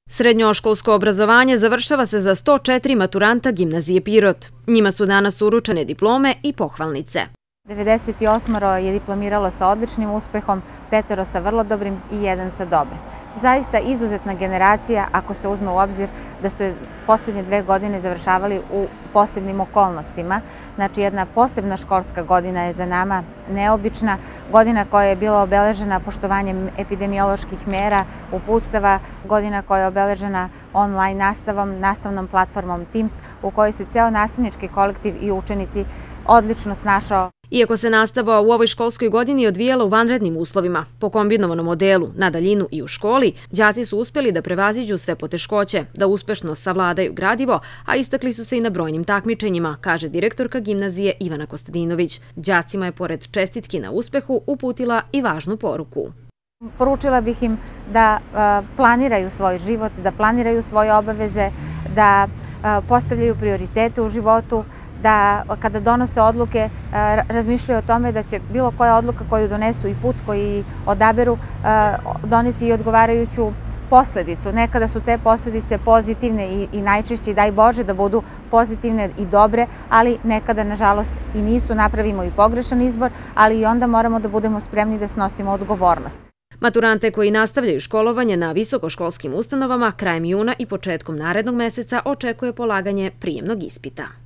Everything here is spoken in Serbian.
Srednjoškolsko obrazovanje završava se za 104 maturanta Gimnazije Pirot. Njima su danas uručene diplome i pohvalnice. 98 je diplomiralo sa odličnim uspehom, 5 sa vrlo dobrim i 1 sa dobrim. Zaista izuzetna generacija ako se uzme u obzir da su je poslednje 2 godine završavali u posebnim okolnostima. Znači jedna posebna školska godina je za nama neobična, godina koja je bila obeležena poštovanjem epidemioloških mera, uputstava, godina koja je obeležena online nastavom, nastavnom platformom Teams u kojoj se ceo nastavnički kolektiv i učenici odlično snašao. Iako se nastava u ovoj školskoj godini odvijala u vanrednim uslovima, po kombinovanom modelu, na daljinu i u školi, đaci su uspeli da prevaziđu sve poteškoće, da uspešno savladaju gradivo, a istakli su se i na brojnim takmičenjima, kaže direktorka gimnazije Ivana Kostadinović. Đacima je pored čestitki na uspehu uputila i važnu poruku. Poručila bih im da planiraju svoj život, da planiraju svoje obaveze, da postavljaju prioritete u životu, da kada donose odluke razmišljaju o tome da će bilo koja odluka koju donesu i put koji odaberu doneti i odgovarajuću posledicu. Nekada su te posledice pozitivne i najčešće, daj Bože, da budu pozitivne i dobre, ali nekada, nažalost, i nisu, napravimo i pogrešan izbor, ali i onda moramo da budemo spremni da snosimo odgovornost. Maturante koji nastavljaju školovanje na visokoškolskim ustanovama krajem juna i početkom narednog meseca očekuje polaganje prijemnog ispita.